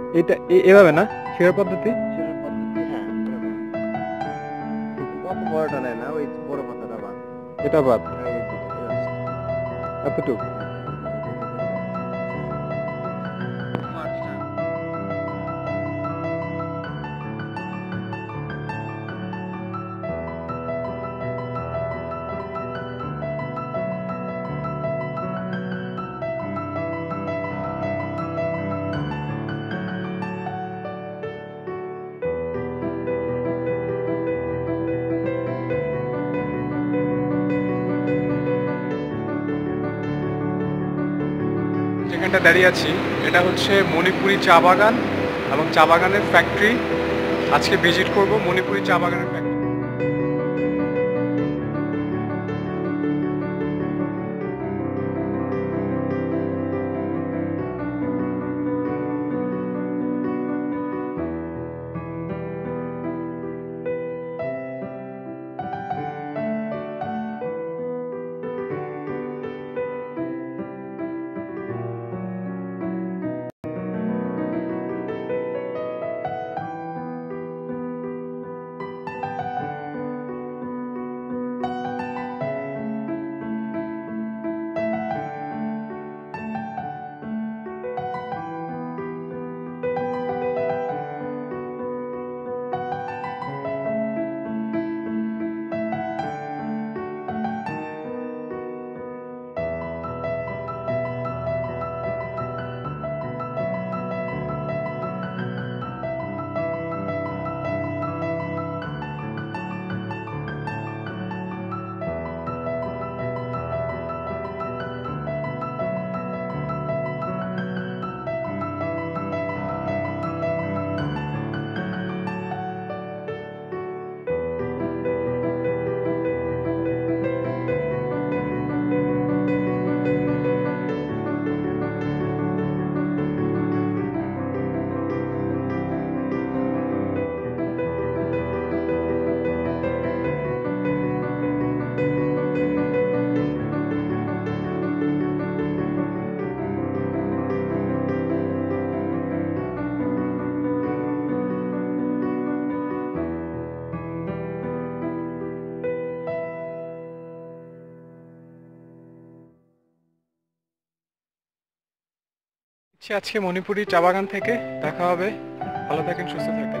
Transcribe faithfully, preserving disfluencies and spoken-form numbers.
এটা এ- এভাবে না, শেয়ার পদ্ধতি। সেটার পদ্ধতি, হ্যাঁ এরকম। কত বড়টা নেয় না, ওই বড় পাতাটা বাদ। এটা বাদ, এই যে দুটো, এই গাছটা। এতটুক। হ্যাঁ, এই যে এই যে দেখতেছে। মাঠটা। যেখানটা দাঁড়িয়ে আছি এটা হচ্ছে মণিপুরি চা বাগান এবং চা বাগানের ফ্যাক্টরি। আজকে ভিজিট করব মণিপুরি চা বাগানের ফ্যাক্টরি। আজকে মণিপুরি চা বাগান থেকে দেখা হবে। ভালো থাকেন, সুস্থ থাকেন।